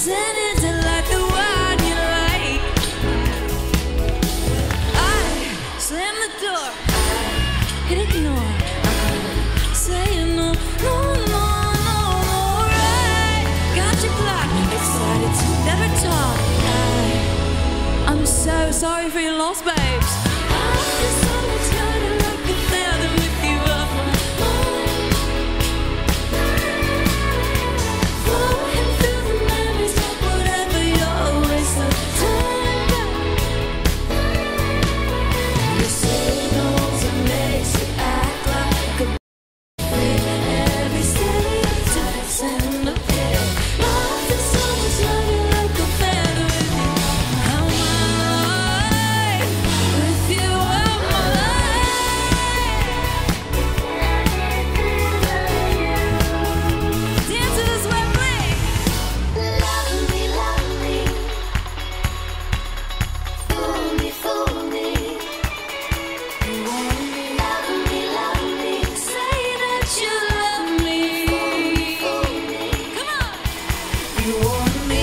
pretending to like the one you like. I slam the door, hit ignore, saying no, no, no, no, no, right. Got your clock, excited to never talk. I'm so sorry for your loss, babes. You want me